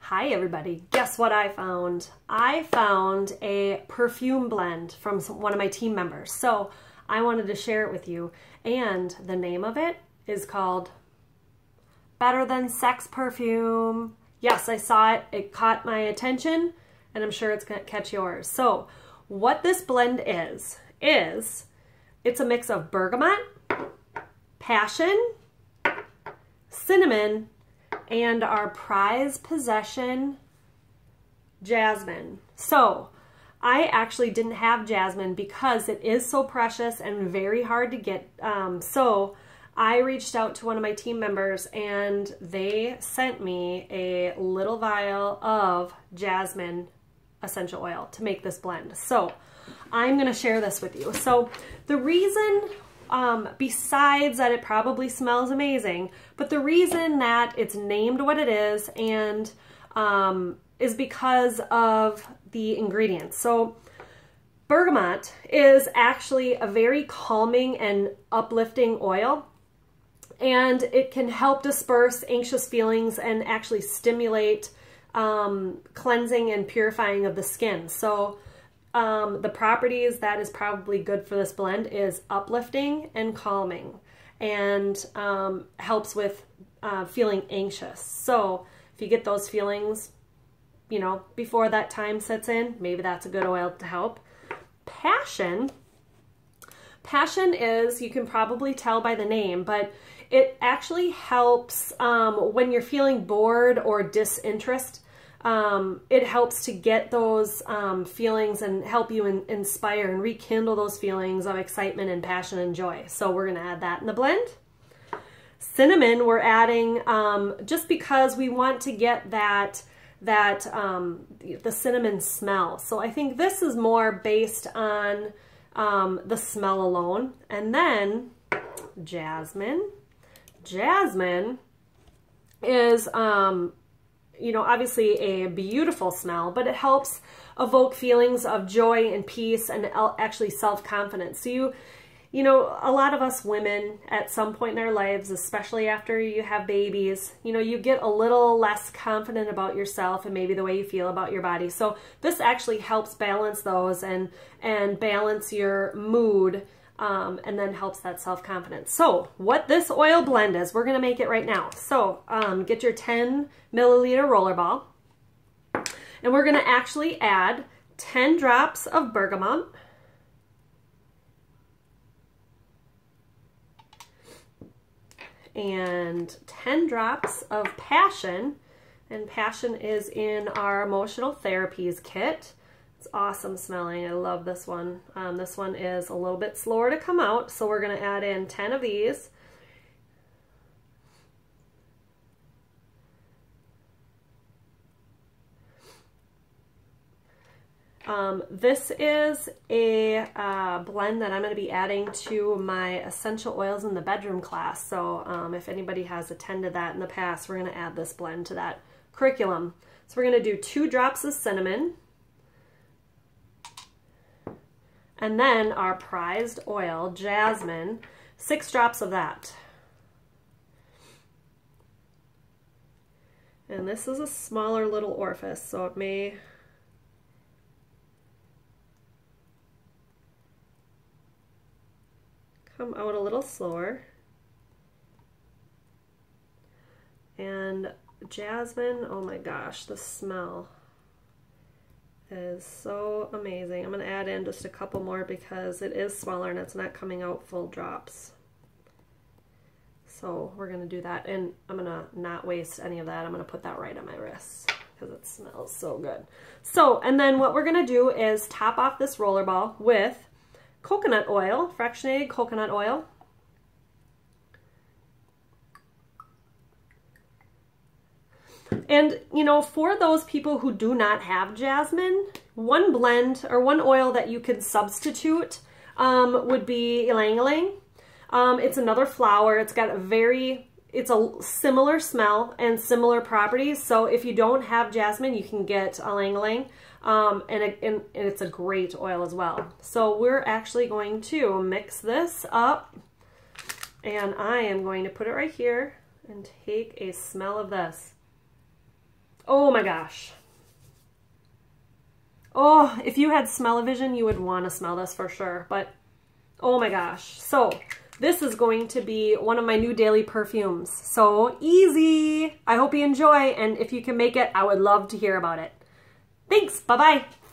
Hi everybody, guess what I found? I found a perfume blend from one of my team members. So I wanted to share it with you. And the name of it is called Better Than Sex Perfume. Yes, I saw it. It caught my attention and I'm sure it's going to catch yours. So what this blend is it's a mix of bergamot, passion, cinnamon, and our prized possession, jasmine. So I actually didn't have jasmine because it is so precious and very hard to get. So I reached out to one of my team members and they sent me a little vial of jasmine essential oil to make this blend. So I'm going to share this with you. So the reason, besides that it probably smells amazing, but the reason that it's named what it is and is because of the ingredients. So bergamot is actually a very calming and uplifting oil, and it can help disperse anxious feelings and actually stimulate cleansing and purifying of the skin. So the properties that is probably good for this blend is uplifting and calming, and helps with feeling anxious. So if you get those feelings, you know, before that time sets in, maybe that's a good oil to help. Passion is, you can probably tell by the name, but it actually helps when you're feeling bored or disinterest. It helps to get those feelings and help you inspire and rekindle those feelings of excitement and passion and joy. So we're going to add that in the blend. Cinnamon we're adding just because we want to get the cinnamon smell. So I think this is more based on the smell alone. And then jasmine. Jasmine is you know, obviously a beautiful smell, but it helps evoke feelings of joy and peace and actually self-confidence. So you know, a lot of us women at some point in our lives, especially after you have babies, you know, you get a little less confident about yourself and maybe the way you feel about your body. So this actually helps balance those and balance your mood, and then helps that self-confidence. So what this oil blend is, we're going to make it right now. So get your 10 milliliter roller ball, and we're going to actually add 10 drops of bergamot, and 10 drops of passion, and passion is in our emotional therapies kit. It's awesome smelling. I love this one. This one is a little bit slower to come out, so we're going to add in 10 of these. This is a blend that I'm going to be adding to my essential oils in the bedroom class. So if anybody has attended that in the past, we're going to add this blend to that curriculum. So we're going to do 2 drops of cinnamon, and then our prized oil, jasmine, 6 drops of that. And this is a smaller little orifice, so it may come out a little slower. And jasmine, oh my gosh, the smell is so amazing. I'm going to add in just a couple more because it is smaller and it's not coming out full drops. So we're going to do that, and I'm going to not waste any of that. I'm going to put that right on my wrist because it smells so good. So, and then what we're going to do is top off this roller ball with coconut oil, fractionated coconut oil. And, you know, for those people who do not have jasmine, one blend or one oil that you could substitute would be ylang-ylang. It's another flower. It's got it's a similar smell and similar properties. So if you don't have jasmine, you can get ylang-ylang. And it's a great oil as well. So we're actually going to mix this up, and I am going to put it right here and take a smell of this. Oh my my gosh. Oh, if you had smell-o-vision, you would want to smell this for sure. But, oh my gosh. So, this is going to be one of my new daily perfumes. So easy. I hope you enjoy. And if you can make it, I would love to hear about it. Thanks. Bye-bye.